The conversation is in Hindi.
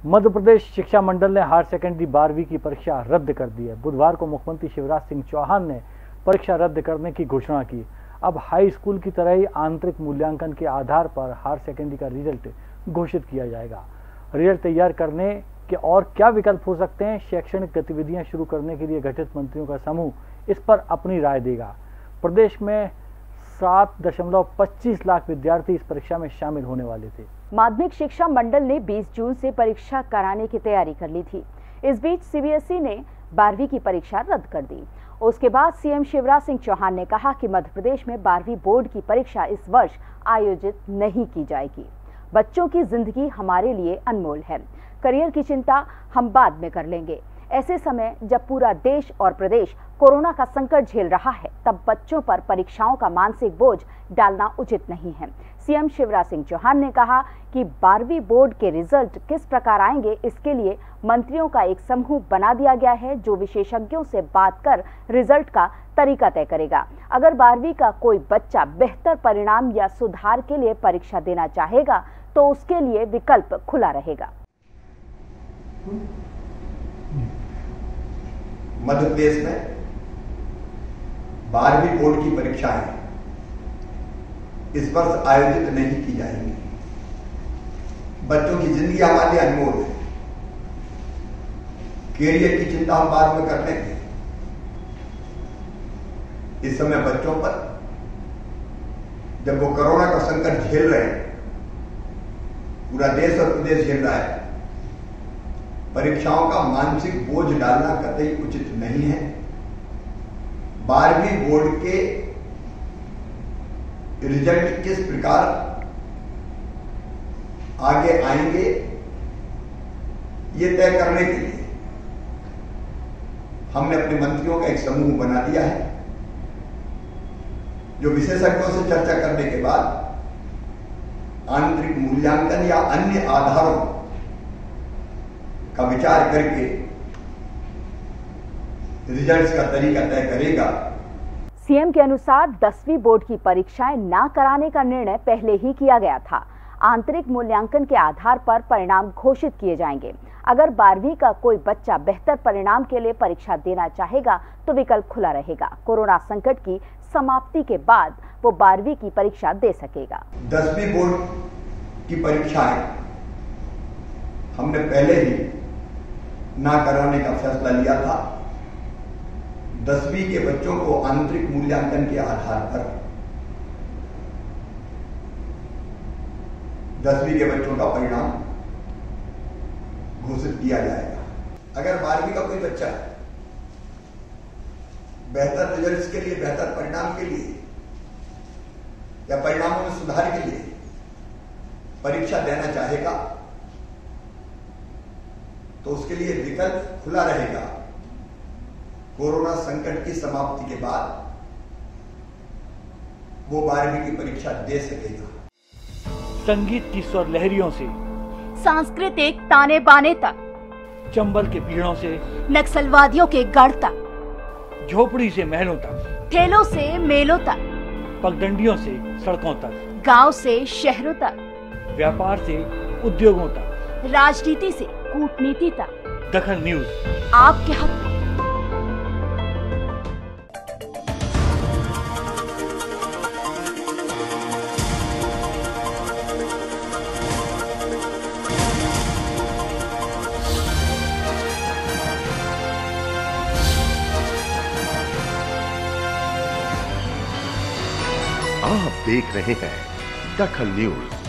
मध्य प्रदेश शिक्षा मंडल ने हायर सेकेंडरी 12वीं की परीक्षा रद्द कर दी है। बुधवार को मुख्यमंत्री शिवराज सिंह चौहान ने परीक्षा रद्द करने की घोषणा की। अब हाई स्कूल की तरह ही आंतरिक मूल्यांकन के आधार पर हायर सेकेंडरी का रिजल्ट घोषित किया जाएगा। रिजल्ट तैयार करने के और क्या विकल्प हो सकते हैं, शैक्षणिक गतिविधियां शुरू करने के लिए गठित मंत्रियों का समूह इस पर अपनी राय देगा। प्रदेश में 7.25 लाख विद्यार्थी इस परीक्षा में शामिल होने वाले थे। माध्यमिक शिक्षा मंडल ने 20 जून से परीक्षा कराने की तैयारी कर ली थी। इस बीच सीबीएसई ने 12वीं की परीक्षा रद्द कर दी। उसके बाद सीएम शिवराज सिंह चौहान ने कहा कि मध्य प्रदेश में 12वीं बोर्ड की परीक्षा इस वर्ष आयोजित नहीं की जाएगी। बच्चों की जिंदगी हमारे लिए अनमोल है। करियर की चिंता हम बाद में कर लेंगे। ऐसे समय जब पूरा देश और प्रदेश कोरोना का संकट झेल रहा है, तब बच्चों पर परीक्षाओं का मानसिक बोझ डालना उचित नहीं है। सीएम शिवराज सिंह चौहान ने कहा कि 12वीं बोर्ड के रिजल्ट किस प्रकार आएंगे, इसके लिए मंत्रियों का एक समूह बना दिया गया है, जो विशेषज्ञों से बात कर रिजल्ट का तरीका तय करेगा। अगर 12वीं का कोई बच्चा बेहतर परिणाम या सुधार के लिए परीक्षा देना चाहेगा, तो उसके लिए विकल्प खुला रहेगा। मध्य प्रदेश में 12वीं बोर्ड की परीक्षाएं इस वर्ष आयोजित नहीं की जाएंगी। बच्चों की जिंदगी हमारे लिए अनमोल है। कैरियर की चिंता हम बाद में कर लेंगे। इस समय बच्चों पर, जब वो कोरोना का संकट झेल रहे हैं, पूरा देश और प्रदेश झेल रहा है, परीक्षाओं का मानसिक बोझ डालना कतई उचित नहीं है। 12वीं बोर्ड के रिजल्ट किस प्रकार आगे आएंगे, ये तय करने के लिए हमने अपने मंत्रियों का एक समूह बना दिया है, जो विशेषज्ञों से चर्चा करने के बाद आंतरिक मूल्यांकन या अन्य आधारों का विचार करके रिजल्ट्स का तरीका तय करेगा। सीएम के अनुसार 10वीं बोर्ड की परीक्षाएं ना कराने का निर्णय पहले ही किया गया था। आंतरिक मूल्यांकन के आधार पर परिणाम घोषित किए जाएंगे। अगर 12वीं का कोई बच्चा बेहतर परिणाम के लिए परीक्षा देना चाहेगा, तो विकल्प खुला रहेगा। कोरोना संकट की समाप्ति के बाद वो 12वीं की परीक्षा दे सकेगा। 10वीं बोर्ड की परीक्षाएं हमने पहले ही ना कराने का फैसला लिया था। 10वीं के बच्चों को आंतरिक मूल्यांकन के आधार पर 10वीं के बच्चों का परिणाम घोषित किया जाएगा। अगर 12वीं का कोई बच्चा बेहतर रिजल्ट्स के लिए, बेहतर परिणाम के लिए या परिणामों में सुधार के लिए परीक्षा देना चाहेगा, तो उसके लिए विकल्प खुला रहेगा। कोरोना संकट की समाप्ति के बाद वो 12वीं की परीक्षा दे सकेगा। संगीत की स्वर लहरियों से सांस्कृतिक ताने बाने तक, चंबल के पीड़ों से नक्सलवादियों के गढ़ तक, झोपड़ी से महलों तक, ठेलों से मेलों तक, पगडंडियों से सड़कों तक, गांव से शहरों तक, व्यापार से उद्योगों तक, राजनीति से कूटनीति तक, दखल न्यूज आपके हक में। आप देख रहे हैं दखल न्यूज।